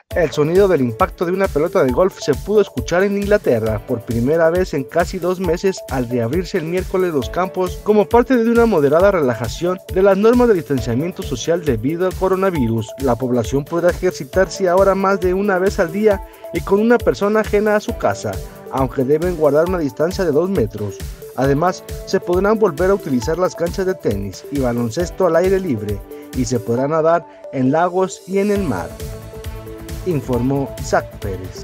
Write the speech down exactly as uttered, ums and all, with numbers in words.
El sonido del impacto de una pelota de golf se pudo escuchar en Inglaterra por primera vez en casi dos meses al reabrirse el miércoles los campos como parte de una moderada relajación de las normas de distanciamiento social debido al coronavirus. La población podrá ejercitarse ahora más de una vez al día y con una persona ajena a su casa, aunque deben guardar una distancia de dos metros. Además, se podrán volver a utilizar las canchas de tenis y baloncesto al aire libre y se podrá nadar en lagos y en el mar, informó Isaac Pérez.